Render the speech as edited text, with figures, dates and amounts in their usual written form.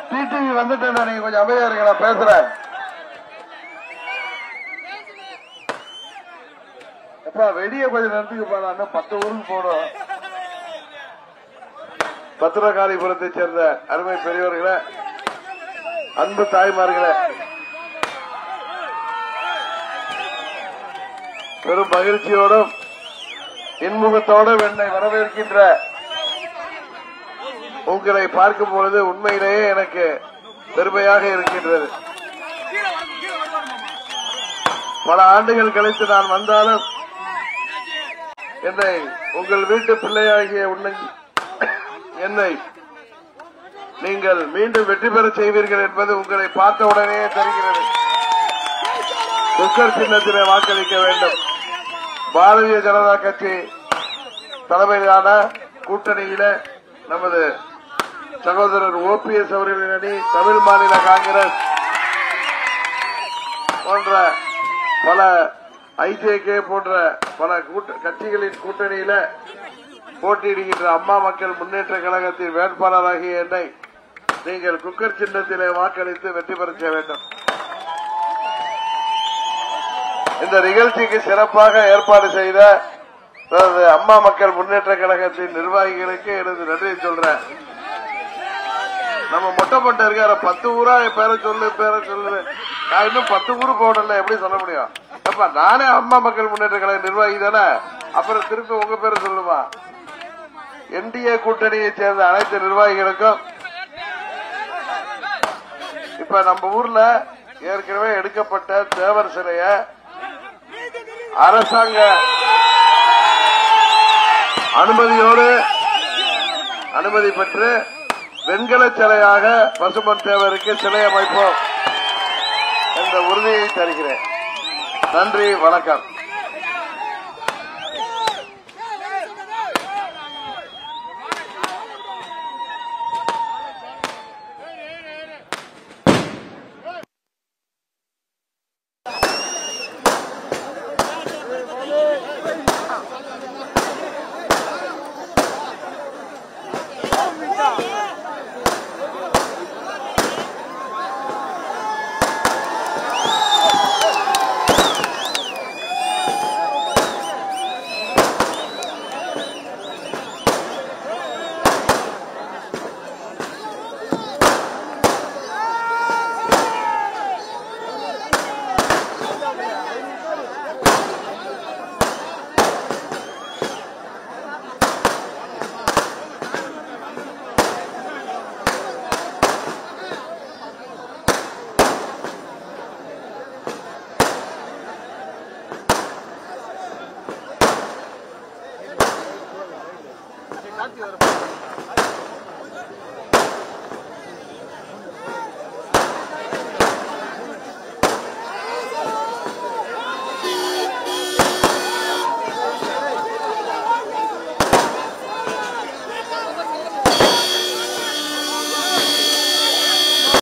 TTV வந்துட்டேன், நீங்க கொஞ்சம் அமைதியா இருங்க, நான் பேசுறேன். எப்பா வெடிய கொஞ்சம் நிறுத்துக்கு போனா 10 ஊருக்கு போடும். பத்திரகாளிபுரத்தை சேர்ந்த அருமை பெரியவர்களே, அன்பு தாய்மார்களே, பெரும் மகிழ்ச்சியோடும் இன்முகத்தோடும் என்னை வரவேற்கின்ற உங்களை பார்க்கும் பொழுது உண்மையிலேயே எனக்கு பெருமையாக இருக்கின்றது. பல ஆண்டுகள் கழித்து நான் வந்தாலும் என்னை உங்கள் வீட்டு பிள்ளையாகிய என்னை நீங்கள் மீண்டும் வெற்றி பெற செய்வீர்கள் என்பது உங்களை பார்த்தவுடனே தெரிகிறது. குக்கர் சின்னத்திலே வாக்களிக்க வேண்டும். பாரதிய ஜனதா கட்சி தலைமையிலான கூட்டணியில நமது சகோதரர் ஓபிஎஸ் அவர்களின் அணி, தமிழ் மாநில காங்கிரஸ் போன்ற பல ஐஜேகே போன்ற பல கட்சிகளின் கூட்டணியில போட்டியிடுகின்ற அம்மா மக்கள் முன்னேற்ற கழகத்தின் வேட்பாளராகிய என்னை நீங்கள் குக்கர் சின்னத்திலே வாக்களித்து வெற்றி பெற செய்ய வேண்டும். இந்த நிகழ்ச்சிக்கு சிறப்பாக ஏற்பாடு செய்த அம்மா மக்கள் முன்னேற்ற கழகத்தின் நிர்வாகிகளுக்கு எனது நன்றி சொல்றேன். நம்ம மொட்டை போட்டு இருக்காரு 10 ஊரா பேரை சொல்லு நான் இன்னும் 10 ஊரு போடல, எப்படி சொல்ல முடியும்? அப்ப நானே அம்மா மக்கள் முன்னேற்ற கழக நிர்வாகி தானே, அப்புறம் திருப்பி உங்க பேரை சொல்லுமா? என்டிஏ கூட்டணியை சேர்ந்த அனைத்து நிர்வாகிகளுக்கும் இப்ப நம்ம ஊர்ல ஏற்கனவே எடுக்கப்பட்ட தேவர் சிலைய அரசாங்க அனுமதி பெற்று வெண்கல சிலையாக பசும்பொன் தேவருக்கு சிலை அமைப்போம் என்ற உறுதியை தருகிறேன். நன்றி, வணக்கம்.